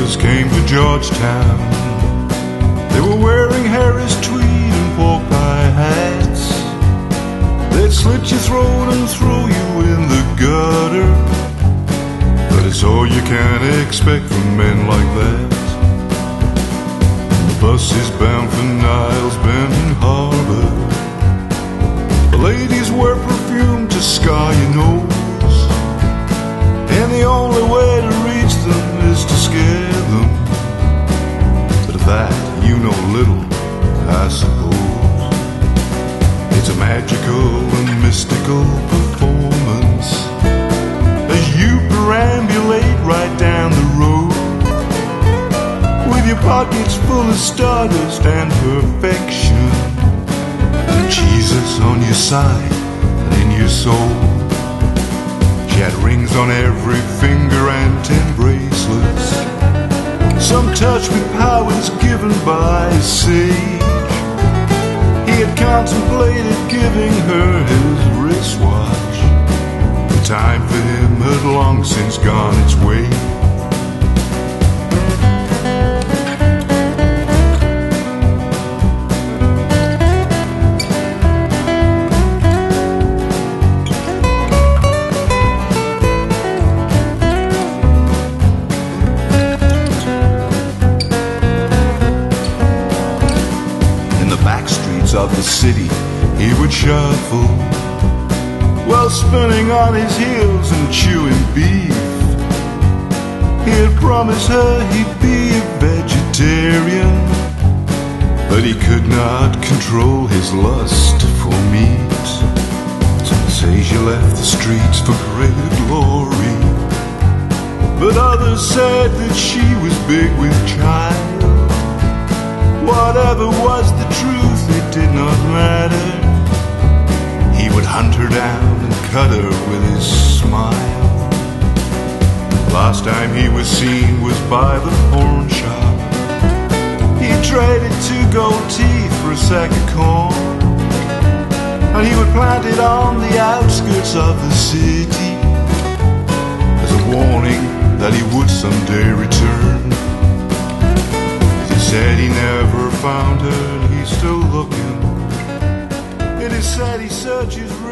sailors came to Georgetown. They were wearing Harris tweed and pork pie hats. They'd slit your throat and throw you in the gutter. But it's all you can expect from men like that. The bus is bound for Niles Bend Harbor. The ladies wear perfume to scar your nose, and the only way to reach them is to scare them. But of that you know little, I suppose. It's a magical and mystical performance as you perambulate right down the road, with your pockets full of stardust and perfection, and Jesus on your side and in your soul. She had rings on every finger and 10 bracelets, some touched with powers given by a sage. He had contemplated giving her his wristwatch. The time for him had long since gone its way. Of the city he would shuffle, while spinning on his heels and chewing beef. He had promised her he'd be a vegetarian, but he could not control his lust for meat. Some say she left the streets for greater glory, but others said that she was big with child. Whatever was the truth, it did not matter. He would hunt her down and cut her with his smile. Last time he was seen was by the pawn shop. He traded 2 gold teeth for a sack of corn, and he would plant it on the outskirts of the city as a warning that he would someday return. He said he never found her and he's still looking. It is said he searches